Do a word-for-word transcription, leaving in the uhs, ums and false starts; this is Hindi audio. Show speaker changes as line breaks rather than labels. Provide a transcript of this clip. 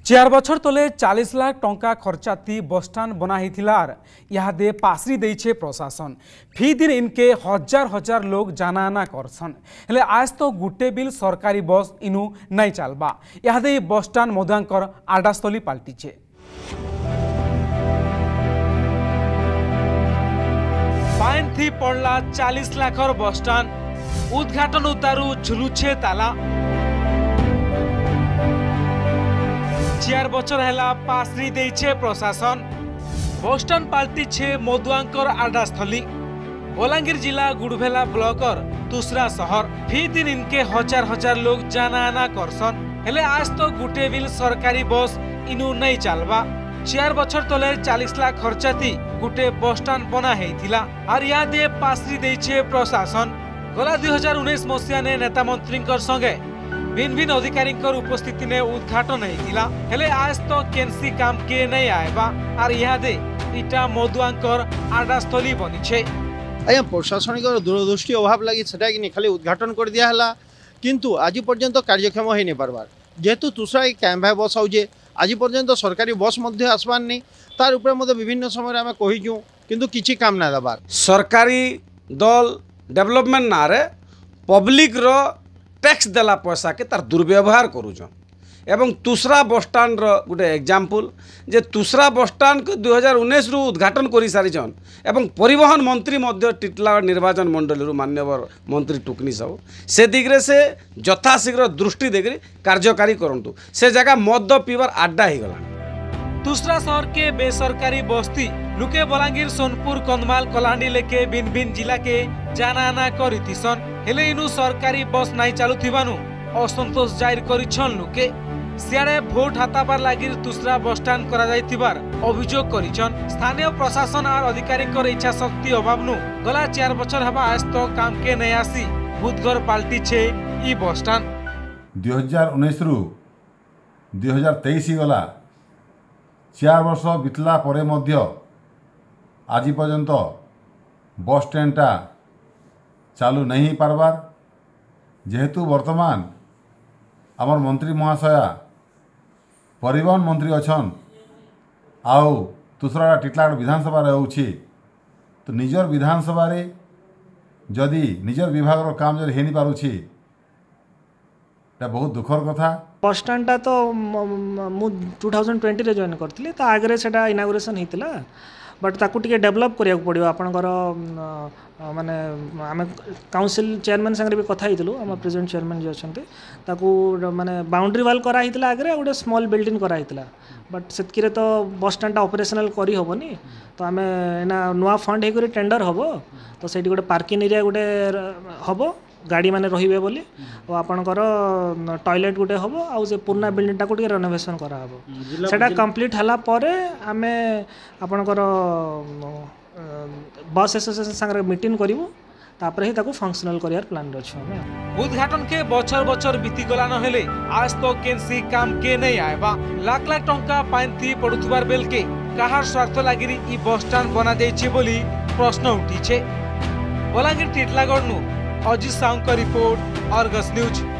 चार बछर तले चालीस लाख टंका खर्चाती बसस्टाण्ड बना इहादे पासरी देइछे प्रशासन। फी दिन इनके हजार हजार लोग जाना आना करसन हेले आज तो गुटे बिल सरकारी बस इनु नहीं चलबा। इहादे बसस्टाण्ड मधुआंकर आडास्थली पलटिछे। फाइन थी पड़ला चालीस लाखर बसस्टाण्ड उद्घाटन उतारू झुलुछे ताला। चार बछर हैला पासरी देइछे प्रशासन। बसस्टाण्ड पाल्टिछे मधुआंकर आडास्थली। बलांगीर जिला गुड़भेला ब्लॉकर दूसरा शहर। फी दिन इनके हजार हजार लोग जाना आना करसन हेले आज तो गुटे बिल सरकारी बस इनु नहीं चलबा। चार बछर तले चालीस लाख खर्चाती गुटे बसस्टाण्ड बना हेइथिला और इहादे पासरी देइछे प्रशासन। गला दुई हजार उन्नीस मसीहा ने नेता मंत्री संगे भिन्न भिन्न अधिकारी उपस्थिति ने उद्घाटन हेइथिला हेले आज तो केनसी काम के नहीं आएबा और इहादे इटा मधुआंकर आडास्थली बनिछे।
आया प्रशासनिक दूरदृष्टि अभाव लगी सेटा कि खाली उद्घाटन कर दिया हला किंतु आज पर्यंत कार्यक्षम हो नहीं पारबार। जेहेतु दूसरा कैम्भा बस आउजे आज पर्यंत सरकारी बस मध्य आसबार नहीं तार ऊपर मध्य विभिन्न समय आम कहीचु किंतु किछि काम ना दबार।
सरकारी दल डेवलपमेंट ना रे पब्लिक रो टैक्स देला पैसा के तार दुर्व्यवहार करूछन। एवं दूसरा बसस्टाण्ड गोटे एग्जाम्पल जे दूसरा बसस्टाण्ड को दुई हजार उन्नीस रु उद्घाटन कर सारीछन एवं परिवहन मंत्री मध्य टिटलागढ़ निर्वाचन मंडल मान्यवर मंत्री टुकनी साहू से दिगरे से यथाशीघ्र दृष्टि देकर कार्यकारी करंतु। से जगह मद पीवार आड्डा हो गला।
दूसरा शहर के बेसरकारी बस्ती लुके बलांगीर सोनपुर कंधमाल कलाहांडी लेके भिन्न भिन्न जिला के जाना आना करिथिसन हेले इनु सरकारी बस नहीं चालुथिबानु असंतोष जाहिर करिछन लुके। सियाड़े भोट हाताबार लागि दूसरा बसस्टाण्ड करा जाइथिबार अभियोग करिछन। स्थानीय प्रशासन और अधिकारी कर इच्छा शक्ति अभावनु गला चार बछर हबा आज तो काम के नहीं आसी भूतघर पाल्टिछे ई बसस्टाण्ड।
दुई हजार उन्नीस रु दुई हजार तेईस गला चार वर्ष बीतला परे मध्य आज पर्यंत बस स्टैंडटा चालू नहीं पारबार। जेहेतु वर्तमान आमर मंत्री महाशया परिवहन मंत्री अच्छन आउ दूसरा टिटलागढ़ विधानसभा होउछि तो निजर विधानसभा रे जदि निजर विभाग रो काम जदि हेनी पारुछि बहुत दुखर कथा।
बस स्टैंडटा तो मु टू थाउजेंड ट्वेंटी रे जॉइन करथिले ता आगे सेटा इनागुरेशन हेतिला बट ताकू टिके डेवलप करिया पड़ियो। आपनकर माने आम काउंसिल चेयरमैन संगे भी कथा हेतिलु आम प्रेजेंट चेयरमैन जे अछंती ताकू माने बाउंड्री वाल करा हेतिला आगे गोटे स्मॉल बिल्डिंग करा हेतिला बट सेतकिरे तो बस स्टैंड ऑपरेशनल करी होबनी तो आम एना नुआ फंड हेकरी टेंडर होबो तो सेठी गोटे पार्किंग एरिया गोटे होबो गाड़ी माने रहिबे बोली और आपनकर टॉयलेट गोटे होबो आ से पुराना बिल्डिंग टाको टिके रेनोवेशन करा हबो सेटा कंप्लीट हला परे आमे आपनकर बस एसोसिएशन संगे मीटिंग करिवो तापर ही ताको फंक्शनल करियार प्लान रछ। हमें
उद्घाटन के बछर बछर बीती गला न हेले आज तो केनसी काम के नहीं आएबा। लाख लाख टंका पाइन थी पड़ुथबार बेल के काहार स्वार्थ लागिरी ई बस स्टैंड बना देछि बोली प्रश्न उठिछे। बलांगीर टिटलागढ़ नु अजित साहू का रिपोर्ट, अर्गस न्यूज।